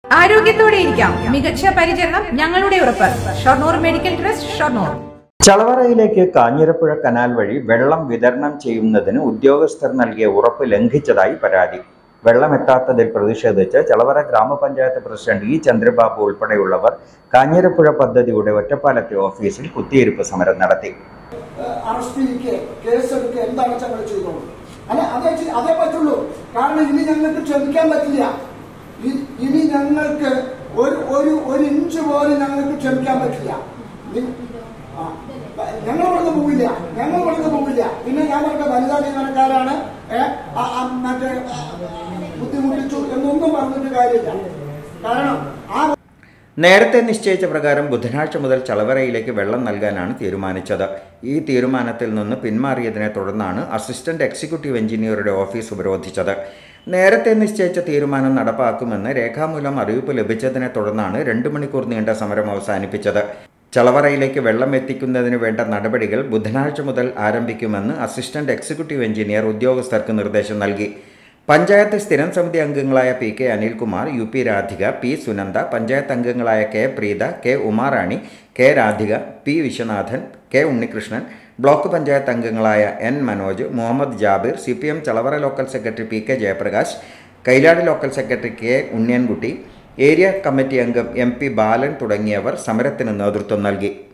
ആരോഗ്യത്തോടെ ഇരിക്കാം. മികച്ച പരിചരണം ഞങ്ങളുടെ ഉറപ്പ്. Shoranur medical trust, Shoranur. ചളവറയിലേക്ക് കാഞ്ഞിരപ്പുഴ കനാൽ വഴി വെള്ളം വിതരണം ചെയ്യുന്നതിന് ഉദ്യോഗസ്ഥർ നൽകിയ ഉറപ്പ് ലംഘിച്ചതായി പരാതി. വെള്ളമെത്താത്തതിൽ പ്രതിഷേധിച്ച് ചളവറ ഗ്രാമപഞ്ചായത്ത് പ്രസിഡന്റ് ഇ ചന്ദ്രബാബു ഉൾപ്പെടെയുള്ളവർ കാഞ്ഞിരപ്പുഴ പദ്ധതിയുടെ ഒറ്റപ്പാലത്തെ ഓഫീസിൽ കുത്തിയിരിപ്പ് സമരം നടത്തി. അതേ പറ്റുള്ളൂ. കാരണം ഇനി ഞങ്ങൾക്ക് ക്ഷമിക്കാൻ പറ്റില്ല. ഇനി ഞങ്ങൾക്ക് ഒരു ഇഞ്ച് പോലും ഞങ്ങൾക്ക് ക്ഷമിക്കാൻ പറ്റില്ല. ഞങ്ങൾ ഇവിടുന്ന് പോവില്ല. പിന്നെ ഞാൻ പറഞ്ഞ വനിതാ ജീവനക്കാരാണ് മറ്റേ ബുദ്ധിമുട്ടിച്ചു എന്നൊന്നും പറഞ്ഞിട്ട് കാര്യമില്ല. കാരണം നേരത്തെ നിശ്ചയിച്ച പ്രകാരം ബുധനാഴ്ച മുതൽ ചളവറയിലേക്ക് വെള്ളം നൽകാനാണ് തീരുമാനിച്ചത്. ഈ തീരുമാനത്തിൽ നിന്ന് പിന്മാറിയതിനെ തുടർന്നാണ് അസിസ്റ്റന്റ് എക്സിക്യൂട്ടീവ് എഞ്ചിനീയറുടെ ഓഫീസ് ഉപരോധിച്ചത്. നേരത്തെ നിശ്ചയിച്ച തീരുമാനം നടപ്പാക്കുമെന്ന് രേഖാമൂലം അറിയിപ്പ് ലഭിച്ചതിനെ തുടർന്നാണ് 2 മണിക്കൂർ നീണ്ട സമരം അവസാനിപ്പിച്ചത്. ചളവറയിലേക്ക് വെള്ളം എത്തിക്കുന്നതിന് വേണ്ട നടപടികൾ ബുധനാഴ്ച മുതൽ ആരംഭിക്കുമെന്ന് അസിസ്റ്റന്റ് എക്സിക്യൂട്ടീവ് എഞ്ചിനീയർ ഉദ്യോഗസ്ഥർക്ക് നിർദ്ദേശം നൽകി. പഞ്ചായത്ത് സ്ഥിരം സമിതി അംഗങ്ങളായ P K Anilkumar, U P Radhika, P Sunanda, panchayat അംഗങ്ങളായ K Preetha, K Umarani, K Radhika, P Viswanathan, K Unnikrishnan, block panchayat അംഗങ്ങളായ N Manoj, Muhammad Jabir, CPM Chalavara local secretary P K Jayaprakash, Kailadi local secretary K Unniyankutty, area committee അംഗം MP ബാലൻ തുടങ്ങിയവർ സമരത്തിന് നേതൃത്വം നൽകി.